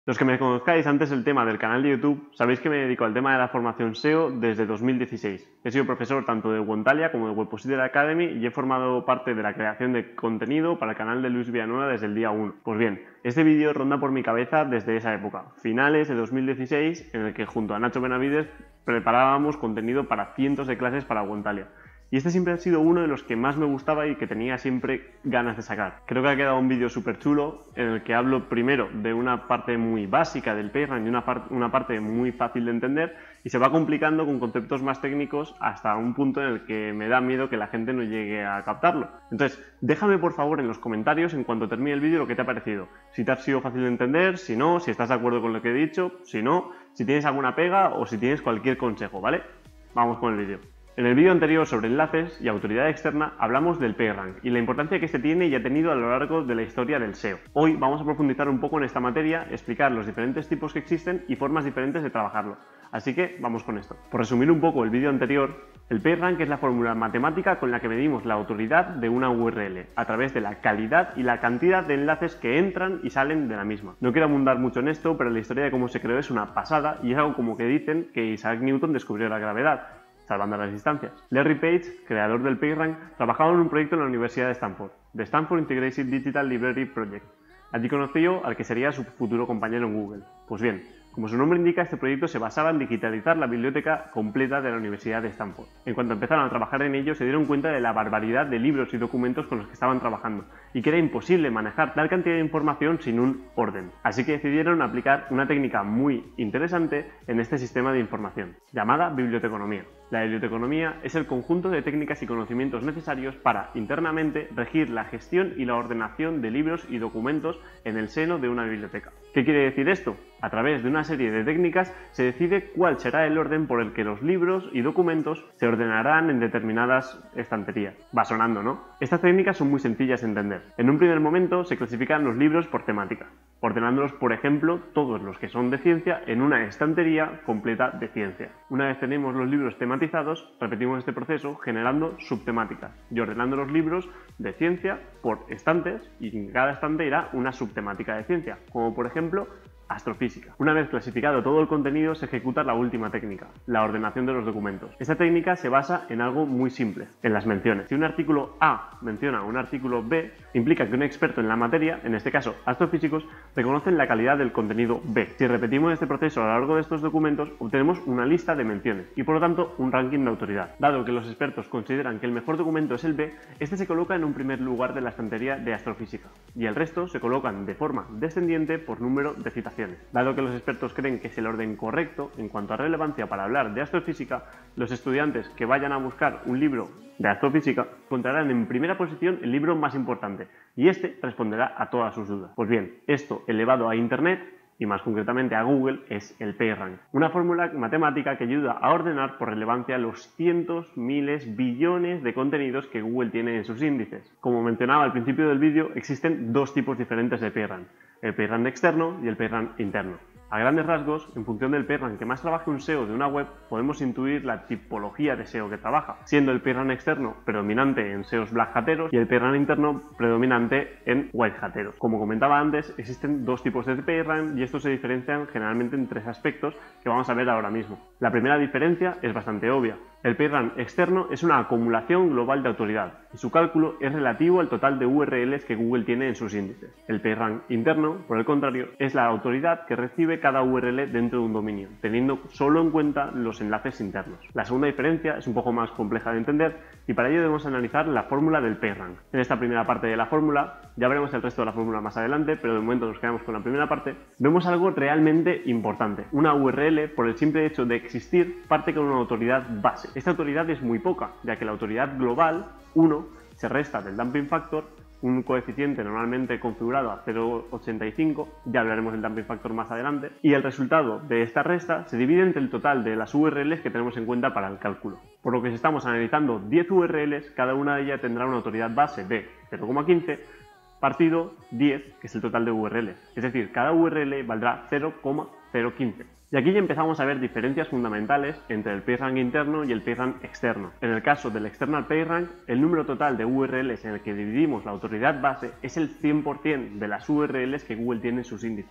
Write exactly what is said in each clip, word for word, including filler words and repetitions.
Los que me conozcáis antes del tema del canal de YouTube, sabéis que me dedico al tema de la formación S E O desde dos mil dieciséis. He sido profesor tanto de Webtalia como de Webpositor Academy y he formado parte de la creación de contenido para el canal de Luis Villanueva desde el día uno. Pues bien, este vídeo ronda por mi cabeza desde esa época, finales de dos mil dieciséis, en el que junto a Nacho Benavides preparábamos contenido para cientos de clases para Webtalia. Y este siempre ha sido uno de los que más me gustaba y que tenía siempre ganas de sacar. Creo que ha quedado un vídeo súper chulo en el que hablo primero de una parte muy básica del PageRank y una, par una parte muy fácil de entender, y se va complicando con conceptos más técnicos hasta un punto en el que me da miedo que la gente no llegue a captarlo. Entonces, déjame por favor en los comentarios en cuanto termine el vídeo lo que te ha parecido. Si te ha sido fácil de entender, si no, si estás de acuerdo con lo que he dicho, si no, si tienes alguna pega o si tienes cualquier consejo, ¿vale? Vamos con el vídeo. En el vídeo anterior sobre enlaces y autoridad externa hablamos del PageRank y la importancia que este tiene y ha tenido a lo largo de la historia del S E O. Hoy vamos a profundizar un poco en esta materia, explicar los diferentes tipos que existen y formas diferentes de trabajarlo. Así que vamos con esto. Por resumir un poco el vídeo anterior, el PageRank es la fórmula matemática con la que medimos la autoridad de una U R L a través de la calidad y la cantidad de enlaces que entran y salen de la misma. No quiero abundar mucho en esto, pero la historia de cómo se creó es una pasada y es algo como que dicen que Isaac Newton descubrió la gravedad, salvando las distancias. Larry Page, creador del PageRank, trabajaba en un proyecto en la Universidad de Stanford, The Stanford Integrated Digital Library Project. Allí conoció al que sería su futuro compañero en Google. Pues bien, como su nombre indica, este proyecto se basaba en digitalizar la biblioteca completa de la Universidad de Stanford. En cuanto empezaron a trabajar en ello, se dieron cuenta de la barbaridad de libros y documentos con los que estaban trabajando, y que era imposible manejar tal cantidad de información sin un orden. Así que decidieron aplicar una técnica muy interesante en este sistema de información, llamada biblioteconomía. La biblioteconomía es el conjunto de técnicas y conocimientos necesarios para, internamente, regir la gestión y la ordenación de libros y documentos en el seno de una biblioteca. ¿Qué quiere decir esto? A través de una serie de técnicas se decide cuál será el orden por el que los libros y documentos se ordenarán en determinadas estanterías. Va sonando, ¿no? Estas técnicas son muy sencillas de entender. En un primer momento se clasifican los libros por temática, ordenándolos, por ejemplo, todos los que son de ciencia en una estantería completa de ciencia. Una vez tenemos los libros tematizados, repetimos este proceso generando subtemáticas y ordenando los libros de ciencia por estantes, y en cada estante irá una subtemática de ciencia, como por ejemplo astrofísica. Una vez clasificado todo el contenido, se ejecuta la última técnica, la ordenación de los documentos. Esta técnica se basa en algo muy simple, en las menciones. Si un artículo A menciona a un artículo B, implica que un experto en la materia, en este caso astrofísicos, reconocen la calidad del contenido B. Si repetimos este proceso a lo largo de estos documentos, obtenemos una lista de menciones y por lo tanto un ranking de autoridad. Dado que los expertos consideran que el mejor documento es el B, este se coloca en un primer lugar de la estantería de astrofísica y el resto se colocan de forma descendiente por número de citaciones. Dado que los expertos creen que es el orden correcto en cuanto a relevancia para hablar de astrofísica, los estudiantes que vayan a buscar un libro de astrofísica encontrarán en primera posición el libro más importante y este responderá a todas sus dudas. Pues bien, esto elevado a Internet y más concretamente a Google es el PageRank, una fórmula matemática que ayuda a ordenar por relevancia los cientos, miles, billones de contenidos que Google tiene en sus índices. Como mencionaba al principio del vídeo, existen dos tipos diferentes de PageRank, el PageRank externo y el PageRank interno. A grandes rasgos, en función del PageRank que más trabaje un S E O de una web, podemos intuir la tipología de S E O que trabaja, siendo el PageRank externo predominante en S E Os black hateros y el PageRank interno predominante en white hateros. Como comentaba antes, existen dos tipos de PageRank y estos se diferencian generalmente en tres aspectos que vamos a ver ahora mismo. La primera diferencia es bastante obvia. El PageRank externo es una acumulación global de autoridad y su cálculo es relativo al total de U R Ls que Google tiene en sus índices. El PageRank interno, por el contrario, es la autoridad que recibe cada U R L dentro de un dominio, teniendo solo en cuenta los enlaces internos. La segunda diferencia es un poco más compleja de entender y para ello debemos analizar la fórmula del PageRank. En esta primera parte de la fórmula, ya veremos el resto de la fórmula más adelante, pero de momento nos quedamos con la primera parte, vemos algo realmente importante. Una U R L, por el simple hecho de existir, parte con una autoridad base. Esta autoridad es muy poca, ya que la autoridad global, uno, se resta del dumping factor, un coeficiente normalmente configurado a cero coma ochenta y cinco, ya hablaremos del dumping factor más adelante, y el resultado de esta resta se divide entre el total de las U R Ls que tenemos en cuenta para el cálculo. Por lo que si estamos analizando diez U R Ls, cada una de ellas tendrá una autoridad base de cero coma quince partido diez, que es el total de U R Ls. Es decir, cada U R L valdrá cero coma cero quince. Y aquí ya empezamos a ver diferencias fundamentales entre el PageRank interno y el PageRank externo. En el caso del External PageRank, el número total de U R Ls en el que dividimos la autoridad base es el cien por cien de las U R Ls que Google tiene en sus índices.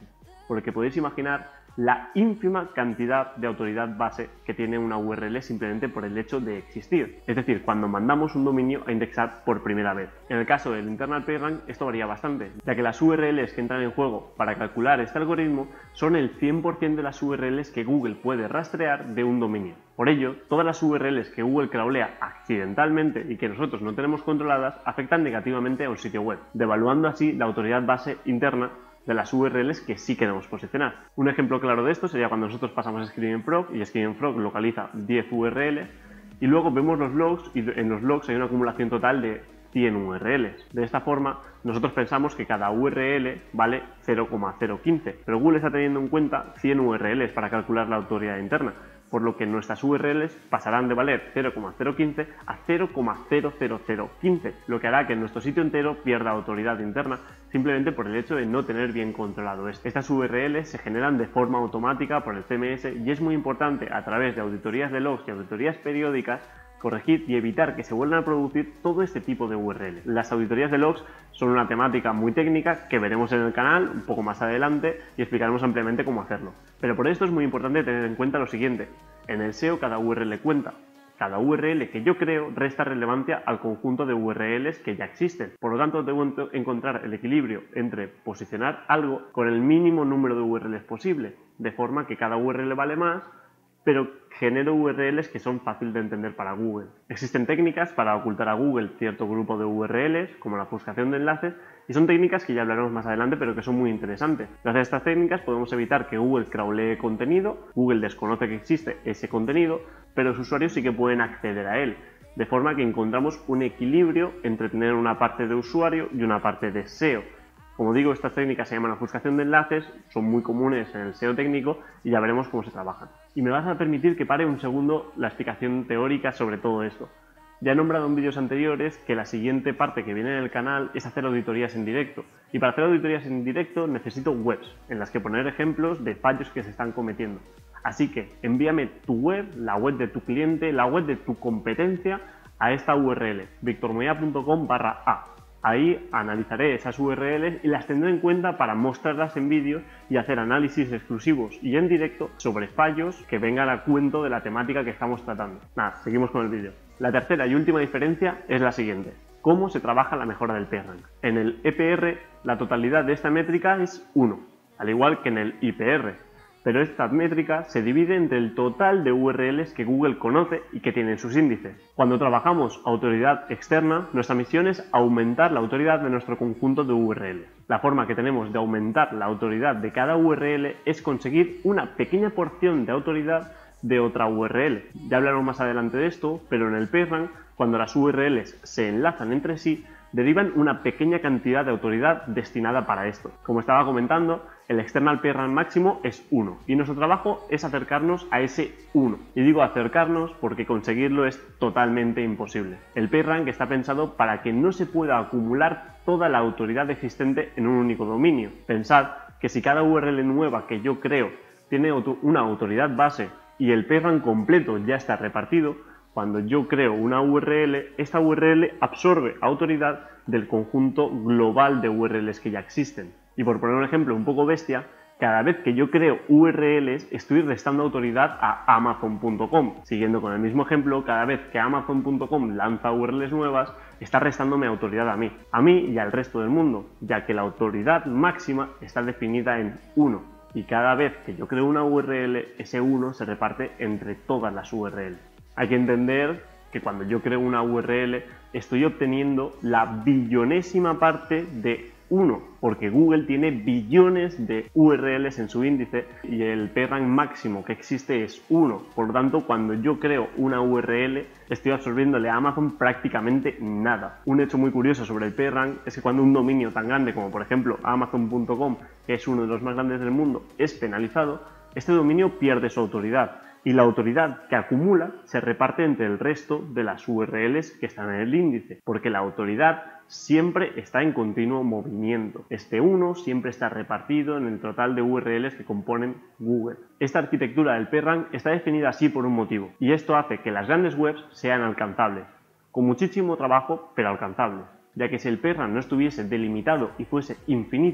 porque podéis imaginar la ínfima cantidad de autoridad base que tiene una U R L simplemente por el hecho de existir. Es decir, cuando mandamos un dominio a indexar por primera vez. En el caso del Internal PageRank esto varía bastante, ya que las U R Ls que entran en juego para calcular este algoritmo son el cien por cien de las U R Ls que Google puede rastrear de un dominio. Por ello, todas las U R Ls que Google crawlea accidentalmente y que nosotros no tenemos controladas afectan negativamente a un sitio web, devaluando así la autoridad base interna de las U R Ls que sí queremos posicionar. Un ejemplo claro de esto sería cuando nosotros pasamos a Screaming Frog y Screaming Frog localiza diez U R Ls y luego vemos los logs y en los logs hay una acumulación total de cien U R Ls. De esta forma, nosotros pensamos que cada U R L vale cero coma cero quince, pero Google está teniendo en cuenta cien U R Ls para calcular la autoridad interna, por lo que nuestras U R Ls pasarán de valer cero coma cero quince a cero coma cero cero cero quince, lo que hará que nuestro sitio entero pierda autoridad interna simplemente por el hecho de no tener bien controlado esto. Estas U R Ls se generan de forma automática por el C M S y es muy importante a través de auditorías de logs y auditorías periódicas corregir y evitar que se vuelvan a producir todo este tipo de U R L. Las auditorías de logs son una temática muy técnica que veremos en el canal un poco más adelante y explicaremos ampliamente cómo hacerlo. Pero por esto es muy importante tener en cuenta lo siguiente: en el S E O cada U R L cuenta. Cada U R L que yo creo resta relevancia al conjunto de U R Ls que ya existen. Por lo tanto, debo encontrar el equilibrio entre posicionar algo con el mínimo número de U R Ls posible, de forma que cada U R L vale más, pero genero U R Ls que son fáciles de entender para Google. Existen técnicas para ocultar a Google cierto grupo de U R Ls, como la ofuscación de enlaces, y son técnicas que ya hablaremos más adelante, pero que son muy interesantes. Gracias a estas técnicas podemos evitar que Google crawlee contenido, Google desconoce que existe ese contenido, pero los usuarios sí que pueden acceder a él, de forma que encontramos un equilibrio entre tener una parte de usuario y una parte de S E O. Como digo, estas técnicas se llaman ofuscación de enlaces, son muy comunes en el S E O técnico y ya veremos cómo se trabajan. Y me vas a permitir que pare un segundo la explicación teórica sobre todo esto. Ya he nombrado en vídeos anteriores que la siguiente parte que viene en el canal es hacer auditorías en directo. Y para hacer auditorías en directo necesito webs en las que poner ejemplos de fallos que se están cometiendo. Así que envíame tu web, la web de tu cliente, la web de tu competencia a esta U R L, victormoya punto com barra a. Ahí analizaré esas U R Ls y las tendré en cuenta para mostrarlas en vídeos y hacer análisis exclusivos y en directo sobre fallos que vengan a cuento de la temática que estamos tratando. Nada, seguimos con el vídeo. La tercera y última diferencia es la siguiente: ¿cómo se trabaja la mejora del PageRank? En el E P R la totalidad de esta métrica es uno, al igual que en el I P R. Pero esta métrica se divide entre el total de U R Ls que Google conoce y que tienen sus índices. Cuando trabajamos autoridad externa, nuestra misión es aumentar la autoridad de nuestro conjunto de U R Ls. La forma que tenemos de aumentar la autoridad de cada U R L es conseguir una pequeña porción de autoridad de otra U R L. Ya hablaremos más adelante de esto, pero en el PageRank, cuando las U R Ls se enlazan entre sí, derivan una pequeña cantidad de autoridad destinada para esto. Como estaba comentando, el external PageRank máximo es uno y nuestro trabajo es acercarnos a ese uno. Y digo acercarnos porque conseguirlo es totalmente imposible. El PageRank está pensado para que no se pueda acumular toda la autoridad existente en un único dominio. Pensad que si cada U R L nueva que yo creo tiene una autoridad base y el PageRank completo ya está repartido, cuando yo creo una U R L, esta U R L absorbe autoridad del conjunto global de U R Ls que ya existen. Y por poner un ejemplo un poco bestia, cada vez que yo creo U R Ls estoy restando autoridad a amazon punto com. Siguiendo con el mismo ejemplo, cada vez que amazon punto com lanza U R Ls nuevas, está restándome autoridad a mí, a mí y al resto del mundo, ya que la autoridad máxima está definida en uno. Y cada vez que yo creo una U R L, ese uno se reparte entre todas las U R Ls. Hay que entender que cuando yo creo una U R L estoy obteniendo la billonésima parte de uno, porque Google tiene billones de U R Ls en su índice y el PageRank máximo que existe es uno. Por lo tanto, cuando yo creo una U R L estoy absorbiéndole a Amazon prácticamente nada. Un hecho muy curioso sobre el PageRank es que cuando un dominio tan grande como por ejemplo amazon punto com, que es uno de los más grandes del mundo, es penalizado, este dominio pierde su autoridad. Y la autoridad que acumula se reparte entre el resto de las U R Ls que están en el índice, porque la autoridad siempre está en continuo movimiento. Este uno siempre está repartido en el total de U R Ls que componen Google. Esta arquitectura del PageRank está definida así por un motivo, y esto hace que las grandes webs sean alcanzables, con muchísimo trabajo, pero alcanzables, ya que si el PageRank no estuviese delimitado y fuese infinito,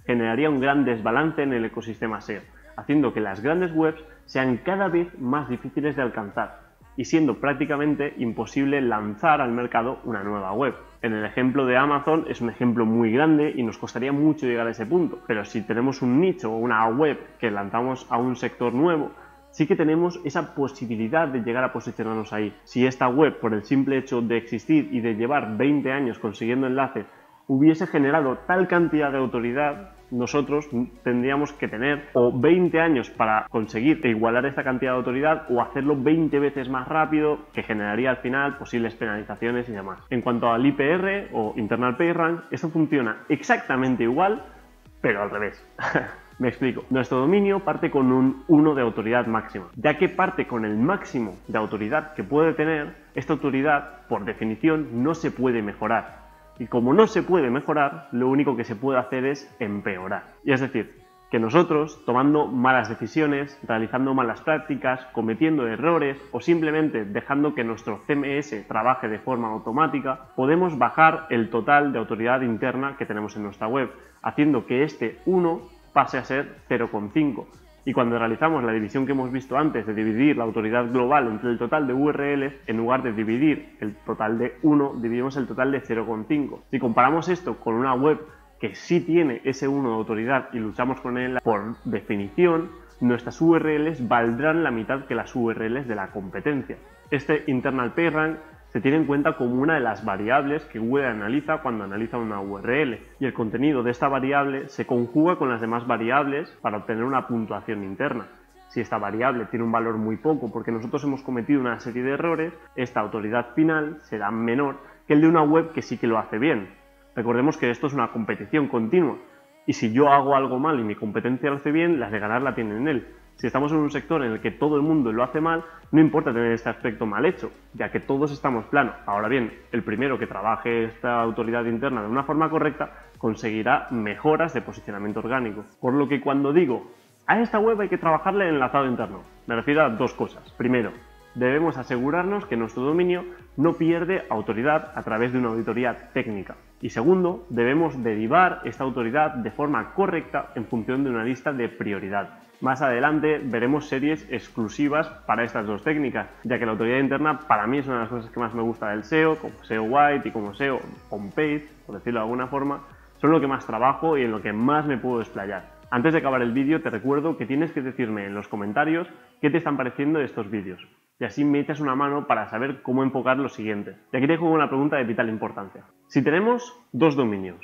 generaría un gran desbalance en el ecosistema S E O, haciendo que las grandes webs sean cada vez más difíciles de alcanzar y siendo prácticamente imposible lanzar al mercado una nueva web. En el ejemplo de Amazon es un ejemplo muy grande y nos costaría mucho llegar a ese punto, pero si tenemos un nicho o una web que lanzamos a un sector nuevo, sí que tenemos esa posibilidad de llegar a posicionarnos ahí. Si esta web, por el simple hecho de existir y de llevar veinte años consiguiendo enlaces, hubiese generado tal cantidad de autoridad, nosotros tendríamos que tener o veinte años para conseguir igualar esta cantidad de autoridad o hacerlo veinte veces más rápido, que generaría al final posibles penalizaciones y demás. En cuanto al I P R o Internal PageRank, esto funciona exactamente igual, pero al revés. Me explico. Nuestro dominio parte con un uno de autoridad máxima. Ya que parte con el máximo de autoridad que puede tener, esta autoridad, por definición, no se puede mejorar. Y como no se puede mejorar, lo único que se puede hacer es empeorar. Y es decir, que nosotros, tomando malas decisiones, realizando malas prácticas, cometiendo errores o simplemente dejando que nuestro C M S trabaje de forma automática, podemos bajar el total de autoridad interna que tenemos en nuestra web, haciendo que este uno pase a ser cero coma cinco. Y cuando realizamos la división que hemos visto antes de dividir la autoridad global entre el total de U R Ls, en lugar de dividir el total de uno, dividimos el total de cero coma cinco. Si comparamos esto con una web que sí tiene ese uno de autoridad y luchamos con él, por definición, nuestras U R Ls valdrán la mitad que las U R Ls de la competencia. Este Internal PageRank se tiene en cuenta como una de las variables que Google analiza cuando analiza una U R L, y el contenido de esta variable se conjuga con las demás variables para obtener una puntuación interna. Si esta variable tiene un valor muy poco porque nosotros hemos cometido una serie de errores, esta autoridad final será menor que el de una web que sí que lo hace bien. Recordemos que esto es una competición continua, y si yo hago algo mal y mi competencia lo hace bien, las de ganar la tienen él. Si estamos en un sector en el que todo el mundo lo hace mal, no importa tener este aspecto mal hecho, ya que todos estamos planos. Ahora bien, el primero que trabaje esta autoridad interna de una forma correcta conseguirá mejoras de posicionamiento orgánico. Por lo que cuando digo, a esta web hay que trabajarle el enlazado interno, me refiero a dos cosas. Primero, debemos asegurarnos que nuestro dominio no pierde autoridad a través de una auditoría técnica. Y segundo, debemos derivar esta autoridad de forma correcta en función de una lista de prioridad. Más adelante veremos series exclusivas para estas dos técnicas, ya que la autoridad interna para mí es una de las cosas que más me gusta del S E O, como S E O White y como S E O On-Page, por decirlo de alguna forma, son lo que más trabajo y en lo que más me puedo explayar. Antes de acabar el vídeo te recuerdo que tienes que decirme en los comentarios qué te están pareciendo estos vídeos, y así me echas una mano para saber cómo enfocar los siguientes. Y aquí te dejo una pregunta de vital importancia. Si tenemos dos dominios,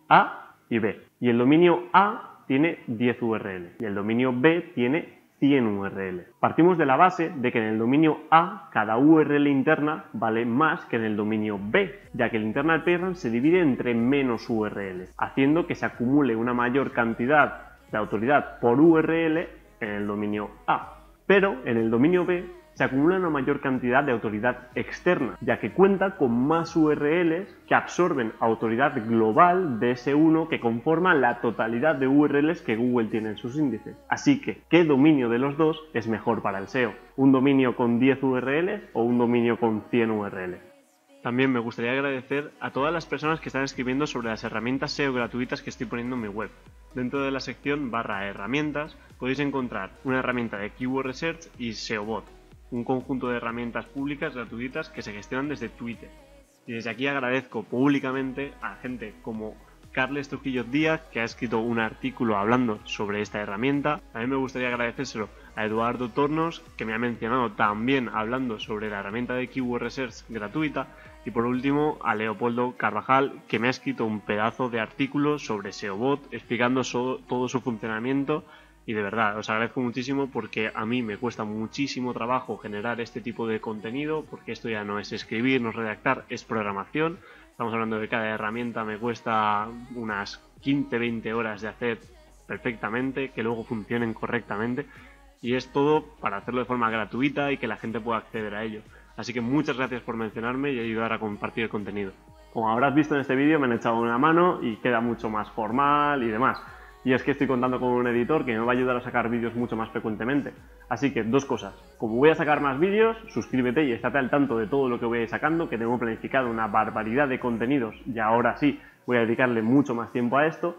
A y B, y el dominio A tiene diez U R L y el dominio B tiene cien U R L. Partimos de la base de que en el dominio A cada U R L interna vale más que en el dominio B, ya que el Internal PageRank se divide entre menos U R L, haciendo que se acumule una mayor cantidad de autoridad por U R L en el dominio A. Pero en el dominio B se acumula una mayor cantidad de autoridad externa, ya que cuenta con más U R Ls que absorben autoridad global de ese uno que conforma la totalidad de U R Ls que Google tiene en sus índices. Así que, ¿qué dominio de los dos es mejor para el S E O? ¿Un dominio con diez U R Ls o un dominio con cien U R Ls? También me gustaría agradecer a todas las personas que están escribiendo sobre las herramientas S E O gratuitas que estoy poniendo en mi web. Dentro de la sección barra herramientas podéis encontrar una herramienta de Keyword Research y S E O Bot, un conjunto de herramientas públicas gratuitas que se gestionan desde Twitter. Y desde aquí agradezco públicamente a gente como Carles Trujillo Díaz, que ha escrito un artículo hablando sobre esta herramienta. También me gustaría agradecérselo a Eduardo Tornos, que me ha mencionado también hablando sobre la herramienta de Keyword Research gratuita. Y por último, a Leopoldo Carvajal, que me ha escrito un pedazo de artículo sobre S E O Bot, explicando so- todo su funcionamiento. Y de verdad, os agradezco muchísimo porque a mí me cuesta muchísimo trabajo generar este tipo de contenido, porque esto ya no es escribir, no es redactar, es programación. Estamos hablando de que cada herramienta me cuesta unas quince a veinte horas de hacer perfectamente, que luego funcionen correctamente, y es todo para hacerlo de forma gratuita y que la gente pueda acceder a ello. Así que muchas gracias por mencionarme y ayudar a compartir el contenido. Como habrás visto en este vídeo, me han echado una mano y queda mucho más formal y demás. Y es que estoy contando con un editor que me va a ayudar a sacar vídeos mucho más frecuentemente. Así que dos cosas. Como voy a sacar más vídeos, suscríbete y estate al tanto de todo lo que voy a ir sacando, que tengo planificado una barbaridad de contenidos y ahora sí voy a dedicarle mucho más tiempo a esto.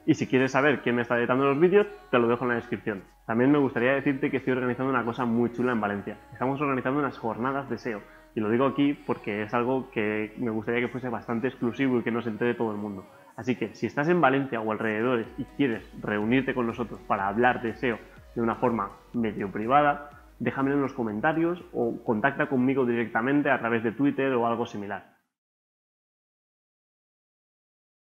Y si quieres saber quién me está editando los vídeos, te lo dejo en la descripción. También me gustaría decirte que estoy organizando una cosa muy chula en Valencia. Estamos organizando unas jornadas de S E O. Y lo digo aquí porque es algo que me gustaría que fuese bastante exclusivo y que no se entere todo el mundo. Así que si estás en Valencia o alrededores y quieres reunirte con nosotros para hablar de S E O de una forma medio privada, déjamelo en los comentarios o contacta conmigo directamente a través de Twitter o algo similar.